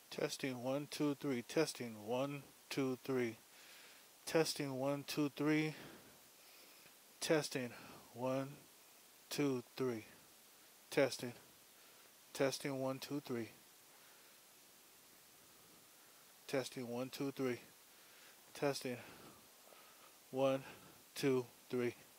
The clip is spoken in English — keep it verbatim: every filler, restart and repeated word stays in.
Testing one, two, three. Testing one, two, three. Testing one, two, three. Testing one, two, three. Testing. Testing one, two, three. Testing one, two, three. Testing one, two, three.